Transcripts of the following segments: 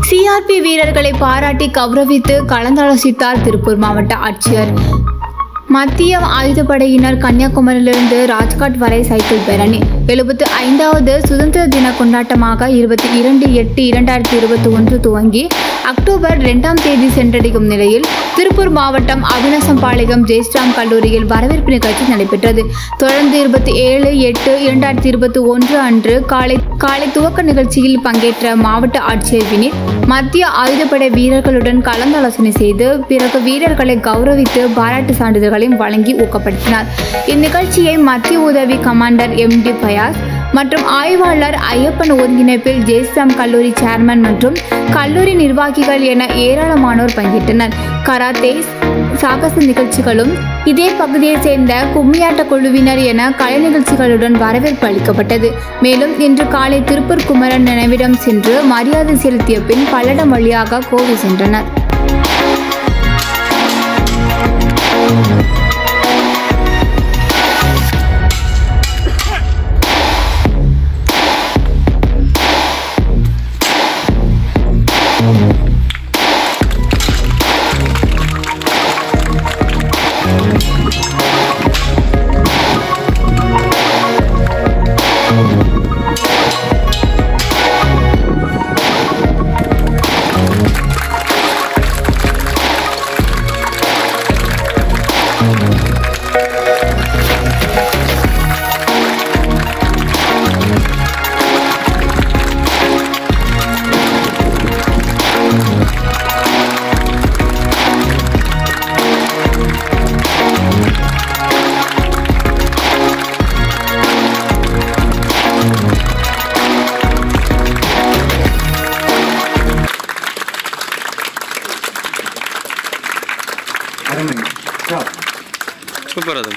CRP வீரர்களை பாராட்டி கௌரவித்து கலந்தாலோசித்தார் திருப்பூர் மாவட்ட ஆட்சியர். மத்திய ஆயுதப்படையினர் கன்னியாகுமரியிலிருந்து ராஜ்காட் வரை சைக்கிள் பேரணி. 75வது சுதந்திர தின கொண்டாட்டமாக 22/8/2021 துவங்கி அக்டோபர் 2ஆம் தேதி சென்றடையும் நிலையில் திருப்பூர் மாவட்டம் அவிநாசம்பாளையம் ஜெயஸ்ராம் கல்லூரியில் வரவேற்பு நிகழ்ச்சி நடைபெற்றது. தொடர்ந்து 27/8/2021 அன்று காலை துவக்க நிகழ்ச்சியில் பங்கேற்ற மாவட்ட ஆட்சியர் வினித் மத்திய ஆயுதப்படை வீரர்களுடன் கலந்தாலோசனை செய்து பிறகு வீரர்களை கௌரவித்து பாராட்டு சான்றிதழ்களை வழங்கி ஊக்கப்படுத்தினார். இந்நிகழ்ச்சியை மத்திய உதவி கமாண்டர் MD பயாஸ் மற்றும் ஆய்வாளர் ஐயப்பன் ஒருங்கிணைப்பில் ஜெயஸ்ராம் கல்லூரி சேர்மன் மற்றும் கல்லூரி நிர்வாகிகள் என ஏராளமானோர் பங்கேற்றனர். கராத்தே, சாகச நிகழ்ச்சிகளும் இதே பகுதியைச் சேர்ந்த கும்மியாட்ட குழுவினர் என கலை நிகழ்ச்சிகளுடன் வரவேற்பு அளிக்கப்பட்டது. மேலும் இன்று காலை திருப்பூர் குமரன் நினைவிடம் சென்று மரியாதை செலுத்திய பின் பல்லடம் வழியாக கோவை சென்றனர். Super adam.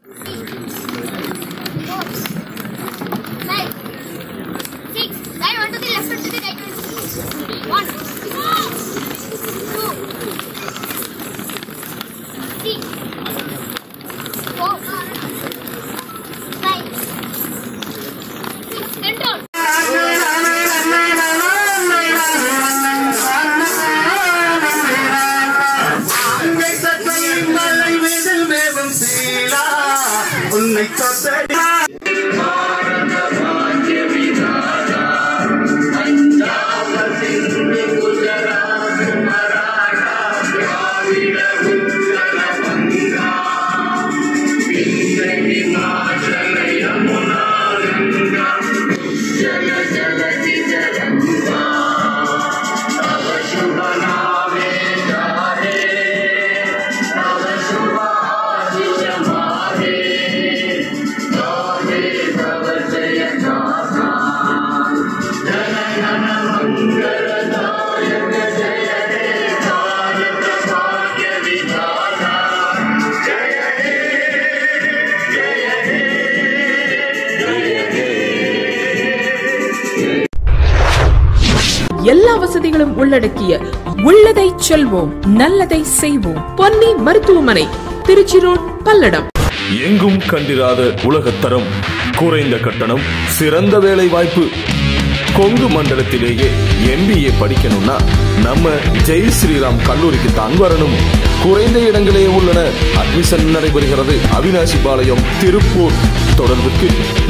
எல்லா வசதிகளும் உள்ளடக்கிய உள்ளதை செல்வோம் நல்லதை செய்வோம் பொன்னி மருத்துவமனை, திருச்சி ரோட், பல்லடம். எங்கும் கண்டிராத உலகத்தரம், குறைந்த கட்டணம், சிறந்த வேலை வாய்ப்பு. கொங்கு மண்டலத்திலேயே MBA படிக்கணும்னா நம்ம ஜெய் ஸ்ரீராம் கல்லூரிக்கு தான் வரணும். குறைந்த இடங்களே உள்ளன. அட்மிஷன் நடைபெறுகிறது. அவிநாசிபாளையம், திருப்பூர். தொடர்புக்கு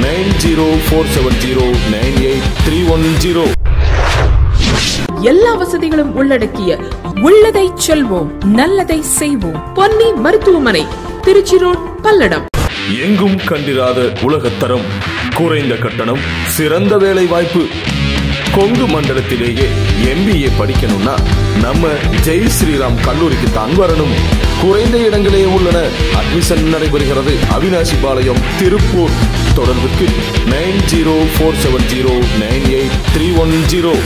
9047098310. எல்லா வசதிகளும் உள்ளடக்கிய உள்ளதை செல்வோம் நல்லதை செய்வோம் பொன்னி மருத்துவமனை, திருச்சி ரோட், பல்லடம். எங்கும் கண்டிராத உலகத்தரம், குறைந்த கட்டணம், சிறந்த வேலை வாய்ப்பு. கொங்கு மண்டலத்திலேயே MBA படிக்கணும்னா நம்ம ஜெய் ஸ்ரீராம் கல்லூரிக்கு தான் வரணும். குறைந்த இடங்களே உள்ளன. அட்மிஷன் நடைபெறுகிறது. அவிநாசிபாளையம், திருப்பூர். தொடர்புக்கு 9047098310.